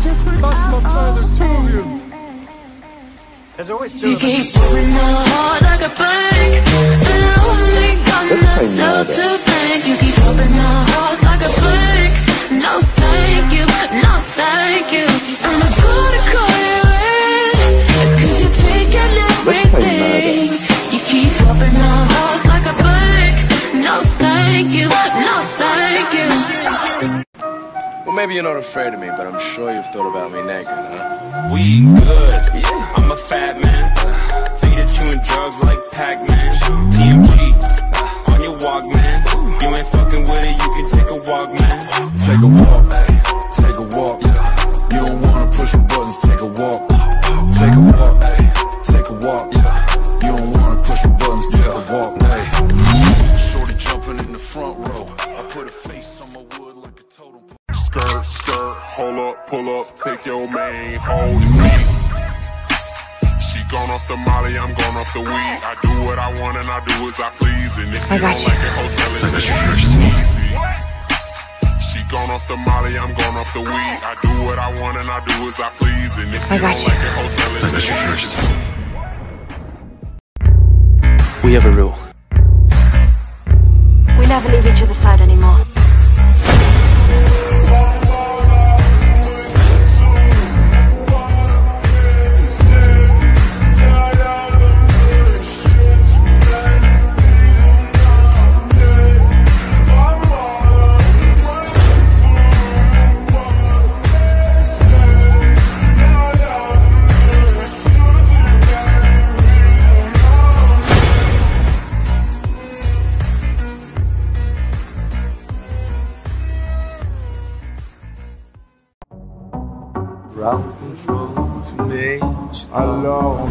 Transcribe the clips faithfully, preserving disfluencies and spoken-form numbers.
That's my father's two of you. There's always two You of them. keep opening my heart like a bank, and I only got myself to thank. You keep opening my heart like a bank. No thank you, no thank you. I'm gonna call you in, cause you're taking everything. You keep opening my heart like a bank. No thank you, no thank you. Well, maybe you're not afraid of me, but I'm sure you've thought about me naked, huh? We good. I'm a fat man. Feed at you and drugs like Pac-Man. T M G on your walk, man. You ain't fucking with it, you can take a walk, man. Take a walk, take a walk. You don't wanna push some buttons, take a walk. Take a walk, take a walk. You don't wanna push some buttons, take a walk. Hey, shorty jumping in the front row. I put a face on my wood like a totem. Skirt, skirt, hold up, pull up, take your main, hold his heat. She gone off the molly, I'm gone off the weed. I do what I want and I do as I please. And if you don't like it, hotel it, it's easy. She gone off the molly, I'm gone off the weed. I do what I want and I do as I please. And if you don't like it, hotel it, it's easy. We have a rule. We never leave each other's side anymore. Ground control to me. Alors,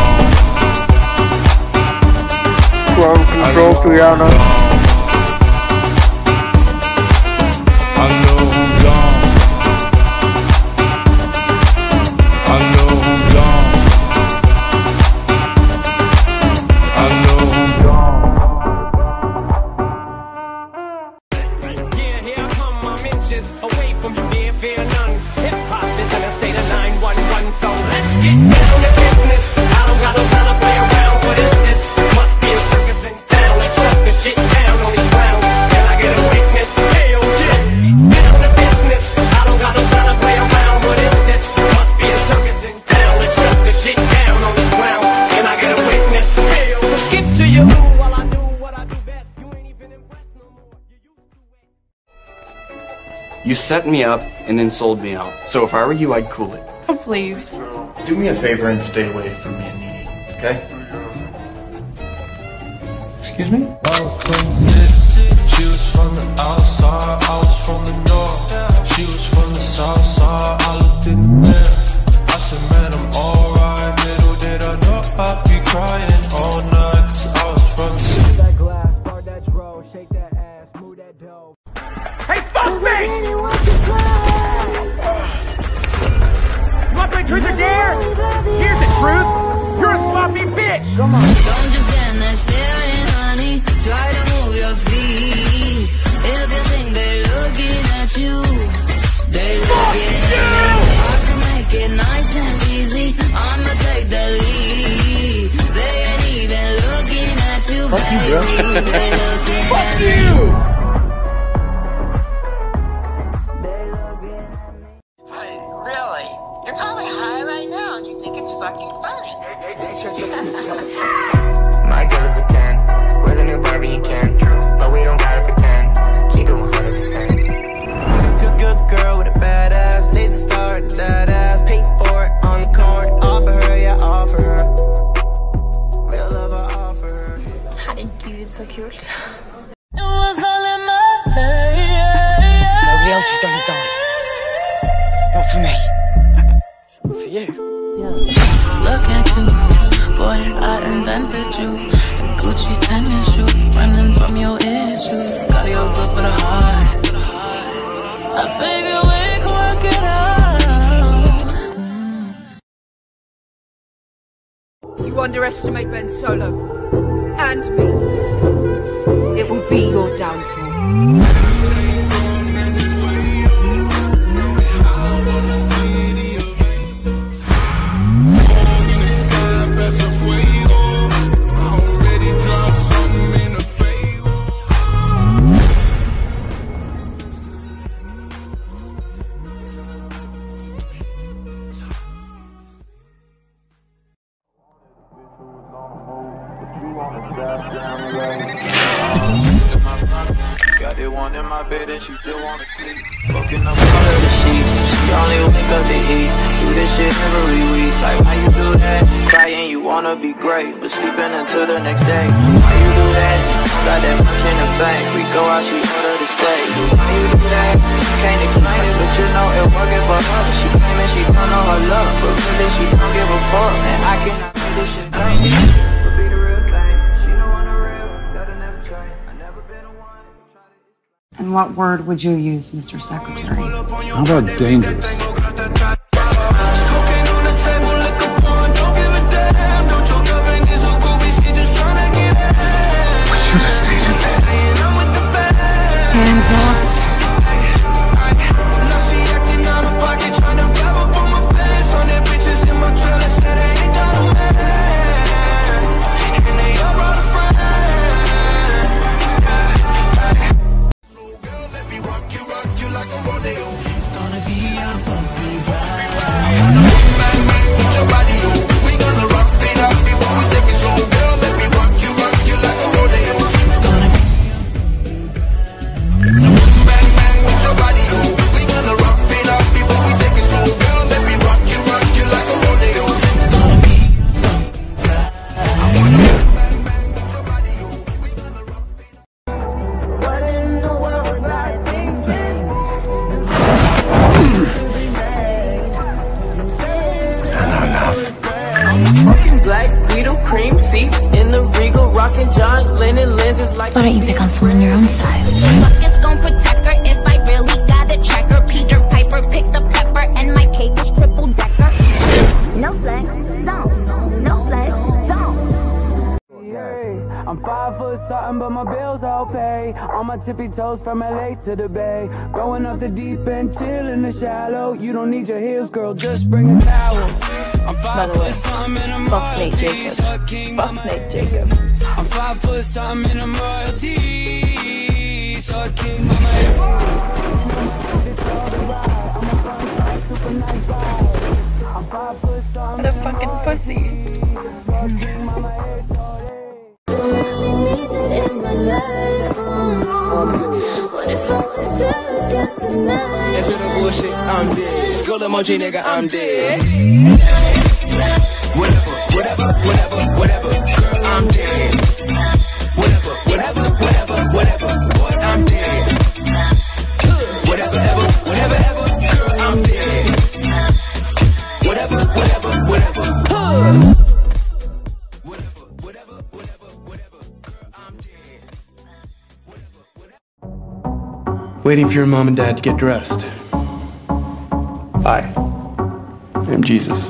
Ground control to Rihanna. Away from you, dear, fear none. Hip hop is in a state of nine one one, so let's get down to business. I don't got no time to play around. What is this? Must be a circus in town. Let's shut the shit down on these grounds. Can I get a witness? Hell yeah. Down to business. I don't got no time to play around. What is this? Must be a circus in town. Let's shut the shit down on these grounds. Can I get a witness? Hell, so skip to your move while I do what I do best. You ain't even impressed no more. You used to wait. You set me up and then sold me out. So if I were you, I'd cool it. Oh, please. Do me a favor and stay away from me and Nene, okay? Excuse me? She was from the outside, I was from the north. She was from the south side, I looked in the mirror. I said, man, I'm alright. Little did I know I'd be crying all night, cause I was from the city. That glass, bar that dro, shake that ass, move that dough. Hey, fuckface! You want my truth or dare? Here's the truth. You're a sloppy bitch. Come on. Don't just stand there staring, honey. Try to move your feet. If you think they're looking at you, they're looking at you. I can make it nice and easy. I'ma take the lead. They ain't even looking at you, Fuck baby. you, bro. They looking Fuck at you! me. Really? You're probably high right now and you think it's fucking funny. My girl is a ten. We're the new Barbie and Ken. But we don't gotta pretend. Keep it one hundred percent. Good, good girl with a badass. Laser star, that ass. Pink for it on the corn. Offer her, yeah, offer her. Real love, I offer her. Herregud, så kult. It was all in my head. Nobody else is gonna die. Not for me. For you. Look at you, boy, I invented you. Gucci tennis shoes, running from your issues. Got your good for the heart. I figure we can work it out. Mm. You underestimate Ben Solo and me. It will be your downfall. Got it one in my bed and she just wanna sleep. Fucking up all of the sheets. She only wake up to eat. Do this shit every week. Like why you do that? Crying you wanna be great, but sleeping until the next day. Why you do that? Got that much in the bank. We go out, she order to stay. Why you do that? Can't explain it, but you know it working for her. She claiming she don't know her love, but really she don't give a fuck. And I cannot say this shit ain't. But be the real thing. She know I'm the real. That'll never change. I never been a one. And what word would you use, Mister Secretary? How about dangerous? Hands up. Why don't you pick on someone your own size? It's gonna protect her if I really gotta check her. Peter Piper picked the pepper and my cake is triple decker. No flex, don't. No flex, don't. I'm five foot something, but my bills all pay. On my tippy toes from L A to the Bay. Going off the deep end, chill in the shallow. You don't need your heels, girl, just bring a towel. I'm five foot something and I'm Fuck Nate Jacobs. Fuck Nate Jacobs. I'm five foot something and I'm royalty. So I keep my What a fucking pussy. What if I was to get tonight? Answer the bullshit, I'm dead. Skull emoji, nigga, I'm dead. Whatever, whatever, whatever, whatever, girl, I'm dead. Whatever, whatever, whatever, whatever, what, I'm dead. Whatever, ever, whatever, ever, girl, I'm dead. Whatever, whatever, whatever, huh. Whatever, whatever, whatever, whatever, girl, I'm dead. Waiting for your mom and dad to get dressed. Hi, I'm Jesus.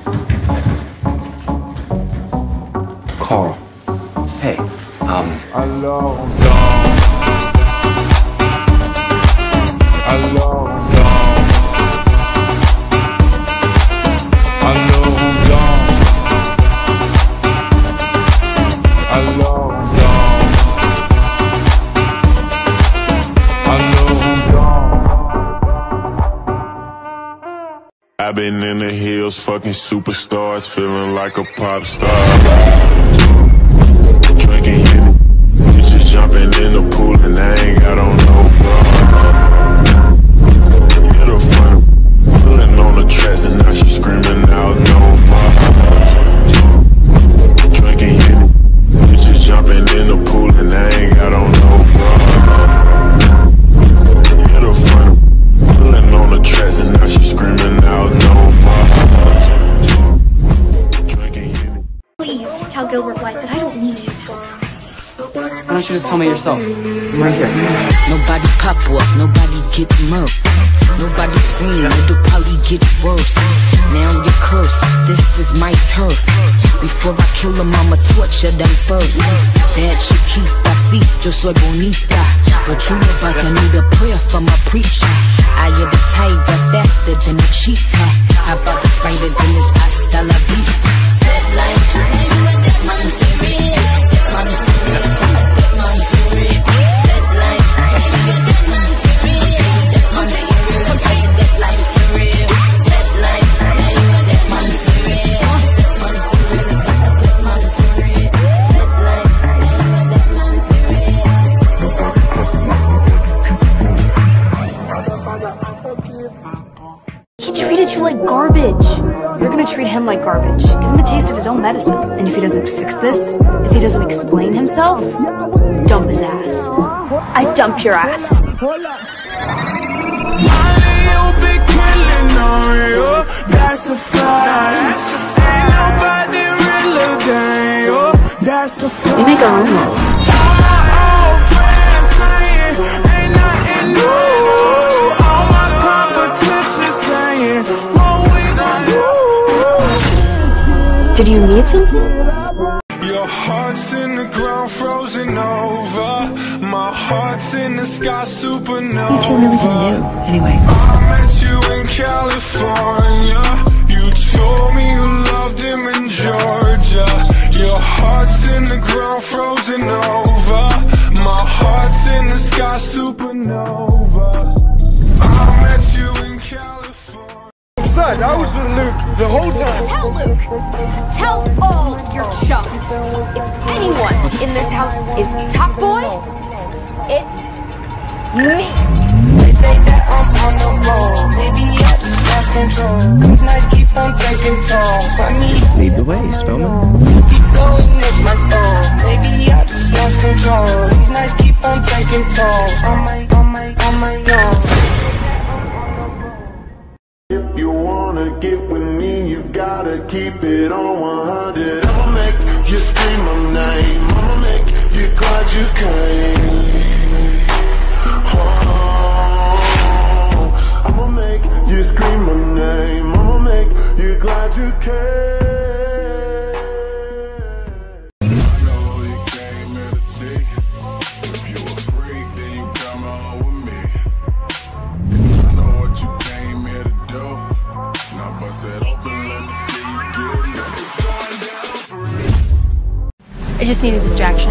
Carl. Hey, um... Alone, alone, I've been in the hills, fucking superstars, feeling like a pop star. Drinking Henny, bitches jumping in the pool and I ain't got on no bra. Hit her front, pulling on the tracks and now she screaming out no more. Drinking Henny, bitches jumping in the pool and I ain't got on no bra. Hit her front, pulling on the tracks and now she screaming out no more. Drinking Henny. Please tell Gilbert White that I don't need his help. Why don't you just tell me yourself? I'm right here. Nobody pop off, nobody get murked. Nobody scream, it'll probably get worse. Now you're cursed, this is my turf. Before I kill them, I'ma torture them first. Bad chiquita, si, yo soy bonita. But you about to need a prayer from a preacher. I am the tiger, faster than a cheetah. How about the spider, then it's hasta la vista. Deadline, you a dead man for real. Dead man for real, dead man for real. Deadline, you a dead man for real. Dead man for real, I tell you deadline for real. Deadline, you a dead man for real. Dead man for real, I tell you dead man for real. Deadline. He treated you like garbage. You're gonna treat him like garbage. Give him a taste of his own medicine. And if he doesn't fix this, if he doesn't explain himself, dump his ass. I dump your ass. That's a fact. Ain't nobody realer than you. That's a fact. We make our own rules. All friends saying ain't nothing new. All my competition saying what we gon' do. Did you need something? Your heart's in the ground, frozen over. My heart's in the sky, supernova. What are you really gonna do, anyway? I met you in California. You told me you loved him in Georgia. Your heart's in the ground, frozen over. My heart's in the sky, supernova. I met you in California. Son, I was with Luke the whole time. Tell Luke. Tell all your chums. If anyone in this house is top boy, it's me. They say that I'm on the roll. Maybe I just lost control. These nights keep on taking tolls. I need Lead the way, Spellman. keep going, make my goal. Maybe I just lost control. These nights keep on taking tolls. On my, on my, on my own. If you wanna get with me, you gotta keep it on one hundred. I'ma make you scream my name. I'ma make you glad you came. Oh, I'ma make you scream my name. I'ma make you glad you came. I know you came here to see. If you a freak, then you come on with me. I know what you came here to do. Now bust it open, let me see you give me. It's going down for real. I just need a distraction.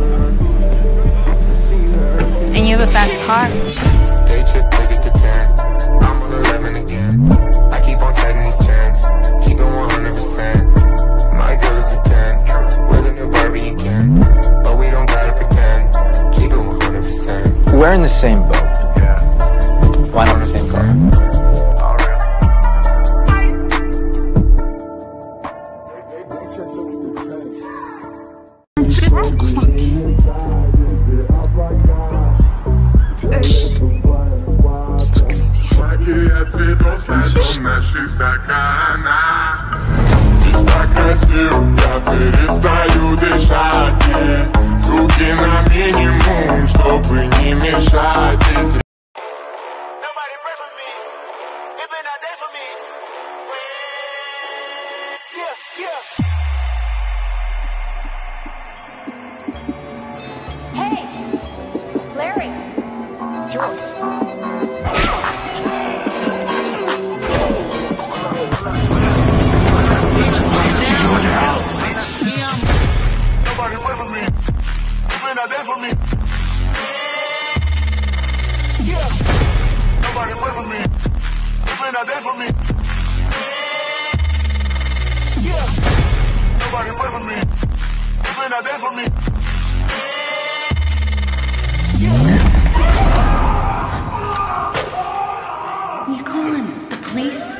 And you have a fast car. Day trip, take it to ten. I'm on eleven again. I keep on taking these chances. Keep it one hundred percent. My girl is a ten. With a new Barbie you can. But we don't gotta pretend. Keep it one hundred percent. We're in the same boat. Yeah. Why not the same car? Slutt å snakke. Du snakker for mye. Перестаю дышать, звуки на минимум, чтобы не мешать. Hey, Larry. Drugs. Nobody wait for me. You been out there for me. Yeah. Nobody wait for me. You been out there for me. Yeah. Nobody wait for me. You been out there for me. What are you calling? The police?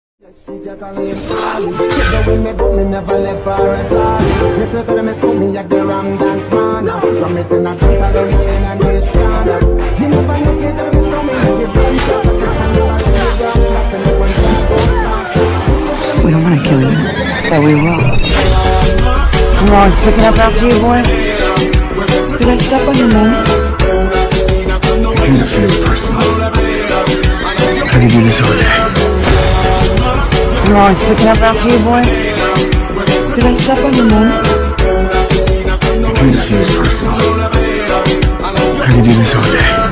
Never left for a time. This is the mess with me at the Ram Dance Man. From it in a dance, I don't know in a nation. You never know if you're going to me. We don't want to kill you, but we will. I'm always picking up after you, boy. Did I step on your mouth? I kind of feel personal. I can do this all day. I'm always picking up after you, boy. Did I step on your mouth? I kind of feel personal. I can do this all day.